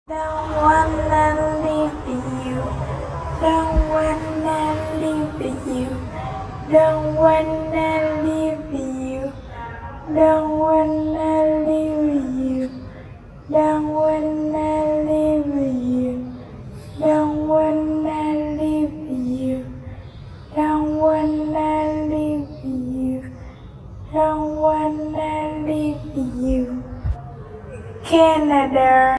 Don't wanna live with you. Don't wanna live with you. Don't wanna live with you. Don't wanna live with you. Don't wanna live with you. Don't wanna live with you. Don't wanna live with you. Don't wanna live with you. Canada.